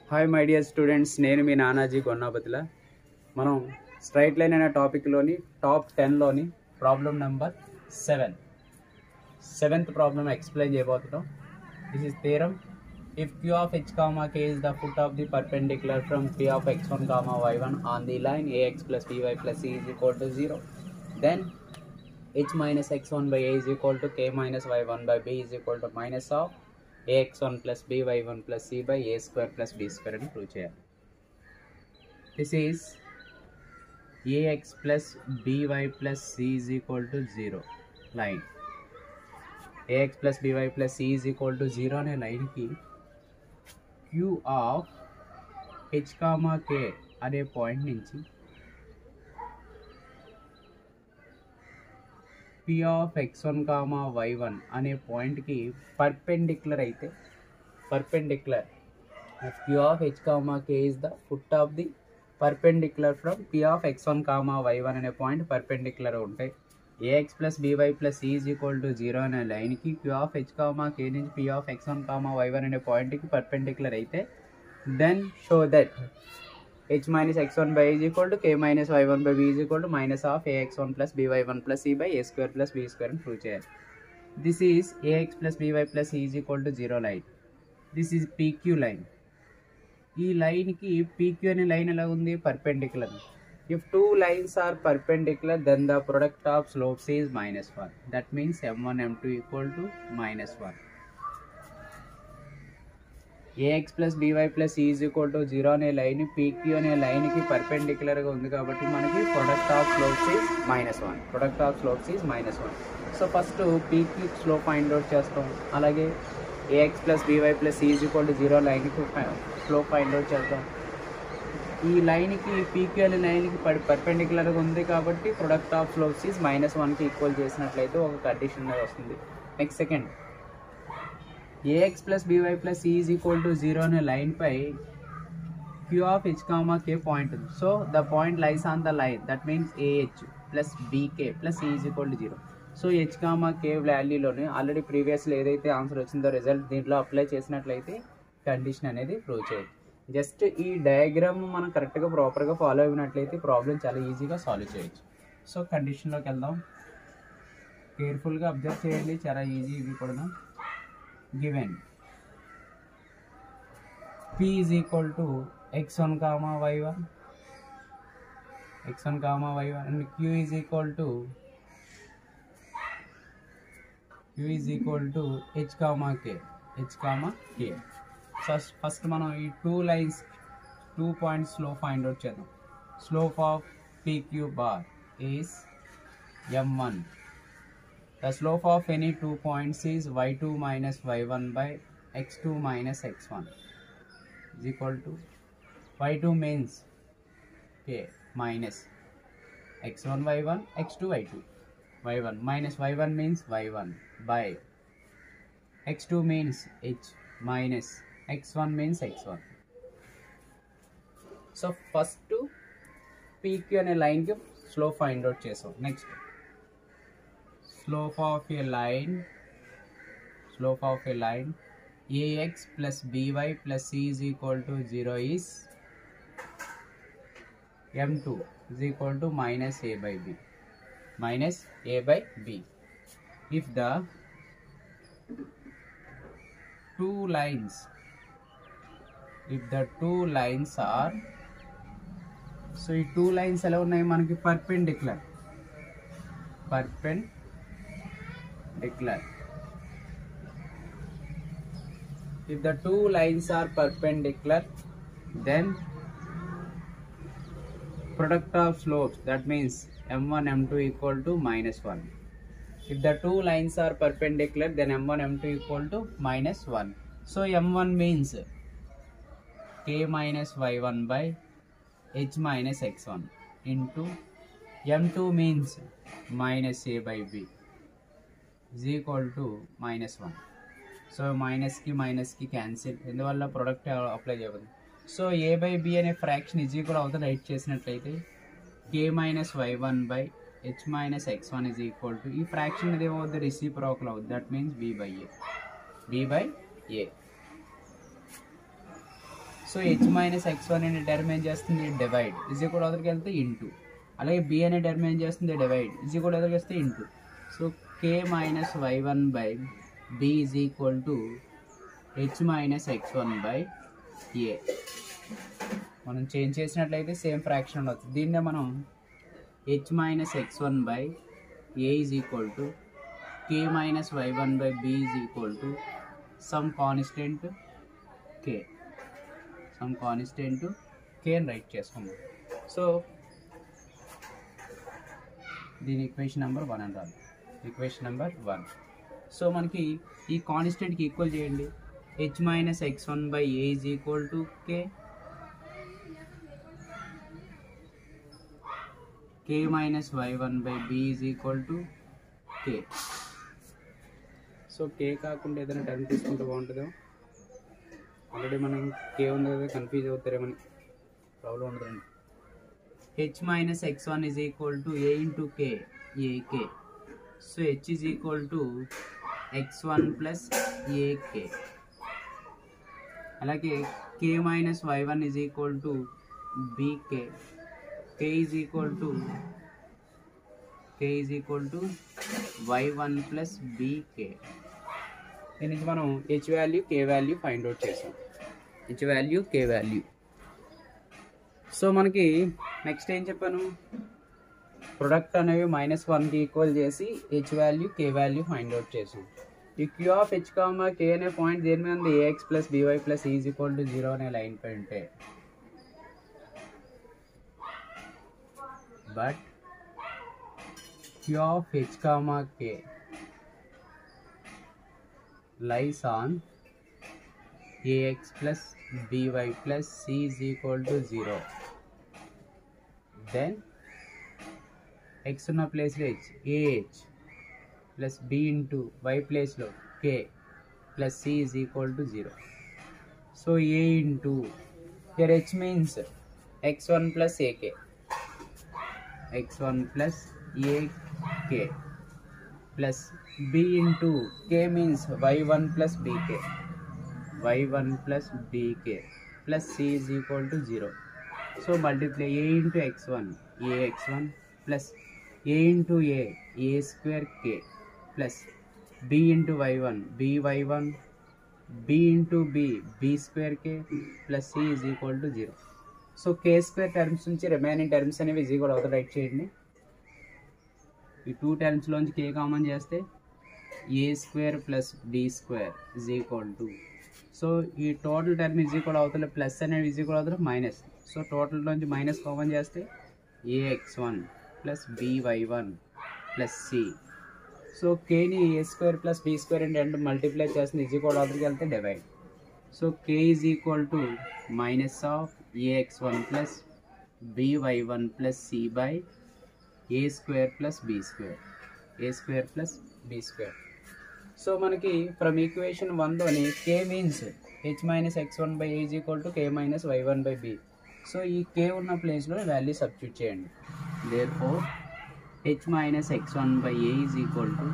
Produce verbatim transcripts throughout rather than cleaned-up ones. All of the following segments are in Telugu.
హాయ్ మై డియర్ స్టూడెంట్స్, నేను మీ నానాజీ గొన్నాపతిల. మనం స్ట్రైట్ లైన్ అనే టాపిక్లోని టాప్ టెన్లోని problem number seven seventh problem explain చేయబోతున్నాం. This is theorem. If q of h comma k is the foot of the perpendicular from p of x one comma y one on the line ax plus by plus c is equal to zero, then h minus x one by a is equal to k minus y one by b is equal to minus of ax one plus by one plus c by a square plus b square అని ప్రూవ్ చేయాలి. This is ax plus by plus c is equal to zero line. ax plus by plus c is equal to zero అనే లైన్కి q of h comma k అనే పాయింట్ నుంచి p of x one comma y one అనే పాయింట్కి పర్పెండిక్యులర్ అయితే perpendicular q of h comma k is the foot of the perpendicular from p of x one comma y one అనే పాయింట్ పర్పెండిక్యులర్ ఉంటాయి. ax plus by plus c is equal to zero అనే లైన్కి q of h comma k నుంచి p of x one comma y one అనే పాయింట్కి పర్పెండిక్యులర్ అయితే then show that h minus x one by a is equal to k minus y one by b is equal to minus of ax one plus by one plus c by a square plus b square అని ప్రూవ్ చేయాలి. This is ax plus by plus c is equal to zero line. This is pq line. ఈ లైన్కి pq అనే లైన్ ఎలా ఉంది? Perpendicular. If two lines are perpendicular, then the product of slopes is minus one. That means m one m two equal to minus one. ax plus by plus c is equal to zero అనే లైన్ pq అనే లైన్కి పర్పెండిక్యులర్గా ఉంది కాబట్టి మనకి product of slopes is minus one. Product of slopes is minus one. So first pq slope find out చేస్తాం. అలాగే ax plus by plus c is equal to zero లైన్కి స్లోప్ ఫైండ్ అవుట్ చేద్దాం. ఈ లైన్కి pq అనే లైన్కి పర్ పర్పెండిక్యులర్గా ఉంది కాబట్టి product of slopes is minus వన్కి ఈక్వల్ చేసినట్లయితే ఒక కండిషన్ అనేది వస్తుంది. Next second, ax plus by plus c is equal to zero అనే లైన్పై q of h comma k point ఉంది. So the point lies on the line, that means ah plus bk plus c is equal to zero. So h comma k వాల్యూలోనే ఆల్రెడీ ప్రీవియస్లో ఏదైతే ఆన్సర్ వచ్చిందో రిజల్ట్ దీంట్లో అప్లై చేసినట్లయితే కండిషన్ అనేది ప్రూవ్ చేయొచ్చు. జస్ట్ ఈ డయాగ్రామ్ మనం కరెక్ట్గా ప్రాపర్గా ఫాలో అయినట్లయితే ప్రాబ్లం చాలా ఈజీగా సాల్వ్ చేయొచ్చు. సో కండిషన్లోకి వెళ్దాం. కేర్ఫుల్గా అబ్జర్వ్ చేయండి, చాలా ఈజీ ఇవి కూడా. Given p is equal to x one comma y one, x one comma y one and q is equal to q is equal to h comma k, h comma k. First first మనం ఈ two lines two points slope find out చేద్దాం. Slope of pq bar is m one. The slope of any two points is y two minus y one by x two minus x one is equal to y two means k minus x one y one, x two y two, y one minus y one means y one by x two means h minus x one means x one. So first pq అనే లైన్కి స్లోప్ ఫైండ్ అవుట్ చేసాం. Next slope of a line, slope of a line ax plus by plus c is equal to zero is m two is equal to minus a by b, minus a by b. If the two lines, if the two lines are, so ఈ two lines ఎలా ఉన్నాయి మనకి? Perpendicular, perpendicular. If the two lines are perpendicular, then product of slopes, that means m one m two equal to minus one. If the two lines are perpendicular, then m one m two equal to minus one. So m one means k minus y one by h minus x one into m two means minus a by b is equal to minus one. So మైనస్కి మైనస్కి క్యాన్సిల్, ఎందువల్ల ప్రొడక్ట్ అప్లై చేయబోదు. సో ఏ బై బి అనే ఫ్రాక్షన్ ఈజ్ ఈక్వల్ అవుతుంది రైట్ చేసినట్లయితే k minus y one by h minus x one is equal to ఈ ఫ్రాక్షన్ అనేది ఏమవుతుంది? రెసిప్రోకల్ అవుతుంది. That means b by a, b by a. So h minus x one అనే టర్మ్ ఏం చేస్తుంది, డివైడ్ ఇజ్ కూడా అదరికి వెళ్తే ఇంటూ. అలాగే బి అనే టర్మ్ ఏం చేస్తుంది, డివైడ్ ఇజ్ కూడా అదరికి వస్తే into. So k minus y one by b is equal to h minus x one by a. మనం చేంజ్ చేసినట్లయితే సేమ్ ఫ్రాక్షన్ ఉండవచ్చు. దీన్నే మనం h minus x one by a is equal to k minus y one by b is equal to some constant k, some constant k అని రైట్ చేసుకుందాం. సో దీని ఈక్వేషన్ నెంబర్ వన్ అని రాదు, ఈక్వేషన్ నెంబర్ వన్. సో మనకి ఈ కాన్స్టెంట్కి ఈక్వల్ చేయండి. H minus x one by a is equal to k, k minus y one by b is equal to k. So k కాకుండా ఏదైనా టర్మ్ తీసుకుంటే బాగుంటుందో. ఆల్రెడీ మనం కే ఉంది కదా, కన్ఫ్యూజ్ అవుతారేమని ప్రాబ్లం ఉండదండి. H minus x one is equal to a into k, ak. So h is equal to x one plus ak. అలాగే k minus y one is equal to bk, k is equal to k is equal to y one plus bk. దీని నుంచి మనం h value k value find out చేసాం, h value k value. So మనకి నెక్స్ట్ ఏం చెప్పాను, ప్రొడక్ట్ అనేవి మైనస్ వన్కి ఈక్వల్ చేసి h value k value find out చేసాం. ఈ q of h comma k అనే పాయింట్ దేని మీద ఉంది, ax plus by plus is equal to zero అనే లైన్ పై ఉంటే, but q of h comma k lies on ax plus by plus c is equal to zero. Then x ఉన్న ప్లేస్ లో h, ah plus b into y place లో k plus c is equal to zero. So a into here h means x one plus ak, x one plus ak plus b into k means y one plus bk, y one plus bk plus c is equal to zero. So multiply a into x one, a x one plus a into a, a square k plus b into y one, b y one, b into b, b square k plus c is equal to zero. So k square terms నుంచి remaining terms అనేవి is equal అవుతాయి, రైట్ చేయండి. ఈ టూ టర్మ్స్ లోంచి k కామన్ చేస్తే a square plus b square is equal to, so ఈ టోటల్ టర్మ్ ఈజ్ ఈక్వల్ అవుతుంది, ప్లస్ అనేది ఈజ్ ఈక్వల్ అవుతుంది మైనస్. సో టోటల్ నుంచి మైనస్ కామన్ చేస్తే ax one plus by one plus c. So కేని a square plus b square అంటే అంటే మల్టిప్లై చేస్తుంది, ఈజ్ ఈక్వల్ అవుతుంది వెళ్తే divide. So k is equal to minus of AX one plus by one plus c by a square plus b square, a square plus b square. So మనకి ఫ్రమ్ ఈక్వేషన్ వన్లోని k means h minus x one by a is equal to k minus y one by b. So ఈ కే ఉన్న ప్లేస్లో వాల్యూ సబ్స్టిట్యూట్ చేయండి. Therefore h minus x one by a is equal to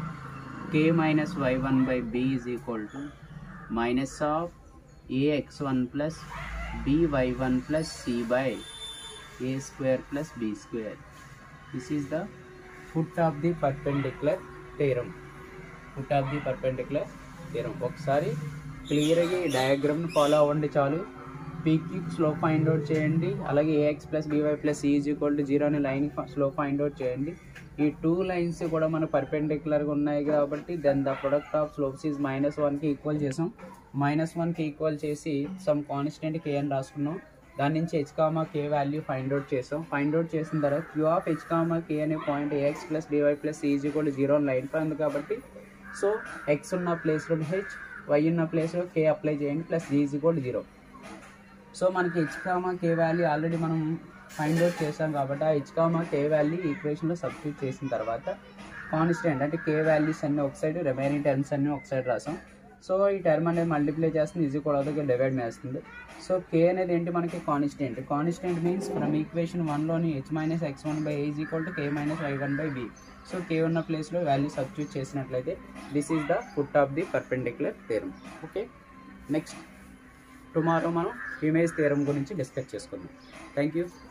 k minus y one by b is equal to minus of A x one plus b y one plus c by a square plus b square. This is the foot of the perpendicular theorem, foot of the perpendicular theorem. ఒకసారి క్లియర్గా ఈ డయాగ్రామ్ని ఫాలో అవ్వండి చాలు. పీక్యూ స్లోప్ ఫైండ్ అవుట్ చేయండి, అలాగే ax plus by plus is equal to zero అనే లైన్ స్లోప్ ఫైండ్ అవుట్ చేయండి. ఈ టూ లైన్స్ కూడా మన పర్పెండిక్యులర్గా ఉన్నాయి కాబట్టి then the product of slopes is minus వన్కి ఈక్వల్ చేసాం. మైనస్ వన్కి ఈక్వల్ చేసి సమ్ కాన్స్టెంట్ కే అని రాసుకున్నాం. దాని నుంచి h comma k value find out చేసాం. ఫైండ్ అవుట్ చేసిన తర్వాత q of h comma k అనే point ax plus by plus is equal to zero line పై ఉంది కాబట్టి సో ఎక్స్ ఉన్న ప్లేస్లో హెచ్, వై ఉన్న ప్లేస్లో కే అప్లై చేయండి, plus c is equal to zero. So మనకి h comma k value already మనం ఫైండ్ అవుట్ చేసాం కాబట్టి ఆ హెచ్ కామా కే వాల్యూ ఈక్వేషన్లో సబ్స్టిట్యూట్ చేసిన తర్వాత కాన్స్టెంట్ అంటే కే వాల్యూస్ అన్నీ ఒక సైడ్, రిమైనింగ్ టర్మ్స్ అన్నీ ఒక సైడ్ రాసాం. సో ఈ టర్మ్ అనేది మల్టిప్లై చేస్తుంది, ఈజీ కూడా అవుతుంది, డివైడ్ చేస్తుంది. సో కే అనేది ఏంటి మనకి constant. Constant means from equation వన్లోని h minus x one by is equal to k minus y one by b. So k ఉన్న ప్లేస్లో వాల్యూ సబ్స్టిట్యూట్ చేసినట్లయితే this is the foot of the perpendicular theorem. Okay, next tomorrow మనం ఇమేజ్ థియరం గురించి డిస్కస్ చేసుకుందాం. Thank you.